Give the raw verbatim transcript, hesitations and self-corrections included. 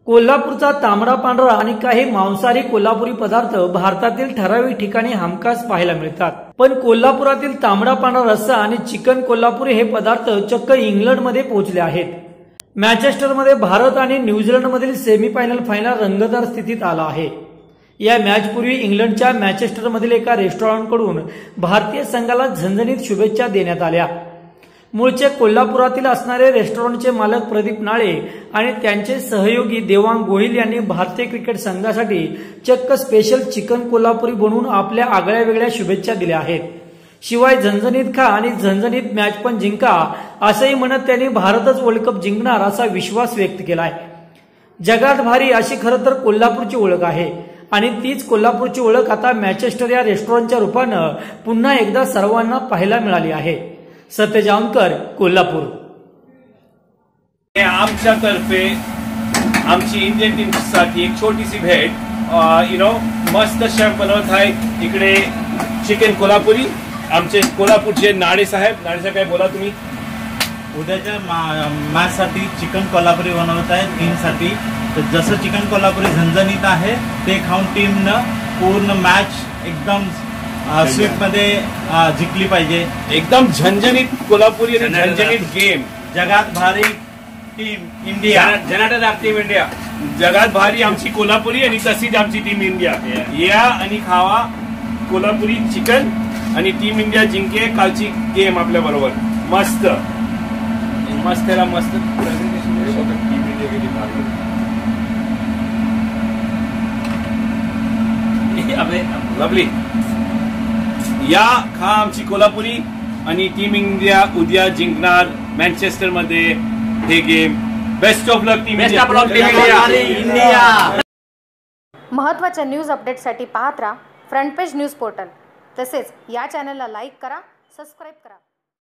कोल्हापूरचा तांबडा पांढरा आणि काही मांसाहारी कोल्हापुरी पदार्थ भारतातील ठराविक ठिकाणी हमखास पाहायला मिळतात, पण कोल्हापुरातील तांबडा पांढरा रस्सा आणि चिकन कोल्हापुरी हे पदार्थ चक्क इंग्लंडमध्ये पोहोचले आहेत। मँचेस्टरमध्ये भारत आणि न्यूझीलंडमधील सेमीफायनल फायनल रंगतदार स्थितीत आला आहे। या मॅचपूर्वी इंग्लंडच्या मँचेस्टरमधील एका रेस्टॉरंटकडून भारतीय संघाला झणझणीत शुभेच्छा देण्यात आल्या। मूळचे कोल्हापुरातील असणारे रेस्टॉरंटचे मालक प्रदीप नाळे आणि त्यांचे सहयोगी देवांग गोहिल यांनी भारतीय क्रिकेट संघासाठी चक्क स्पेशल चिकन कोल्हापुरी बनवून आपल्या आगळ्या वेगळ्या शुभेच्छा दिल्या आहेत। शिवाय झणझणीत खा आणि झणझणीत मॅच पण जिंका असंही म्हणत त्यांनी भारतच वर्ल्ड कप जिंकणार असा विश्वास व्यक्त केलाय। जगात भारी अशी खरं तर कोल्हापूरची ओळख आहे आणि तीच कोल्हापूरची ओळख आता मँचेस्टर या रेस्टॉरंटच्या रूपानं पुन्हा एकदा सर्वांना पाहायला मिळाली आहे। सत्य जामकर, कोल्हापूर। आमच्यातर्फे आमची इंडियन टीम साठी एक छोटीशी भेट, यु नो मस्त शेफ बनवत आहे इकडे चिकन कोल्हापुरी। आमचे कोल्हापूरचे नाळे साहेब, नाळे साहेब काय बोला तुम्ही? उद्याच्या मॅच साठी चिकन कोल्हापुरी बनवत आहे टीमसाठी। तर जसं चिकन कोल्हापुरी झणझणीत आहे ते खाऊन टीमनं पूर्ण मॅच एकदम स्वीप मध्ये जिंकली पाहिजे। एकदम झणझणीत कोल्हापुरी आणि झणझणीत गेम। जगात भारी team India, Janardan team India जगात भारी आमची कोल्हापुरी आणि तशीच आमची टीम इंडिया। या आणि खावा कोल्हापुरी चिकन आणि टीम इंडिया जिंके कालची गेम आपल्या बरोबर। मस्त मस्त त्याला मस्त लवली। या खा आमची कोल्हापुरी आणि टीम इंडिया उद्या जिंकणार मँचेस्टर मध्ये हे game. Best of luck team India. महत्त्वाच्या न्यूज अपडेटसाठी पाहत राहा फ्रंट पेज न्यूज पोर्टल। तसेच या चॅनलला लाईक करा, सबस्क्राईब करा।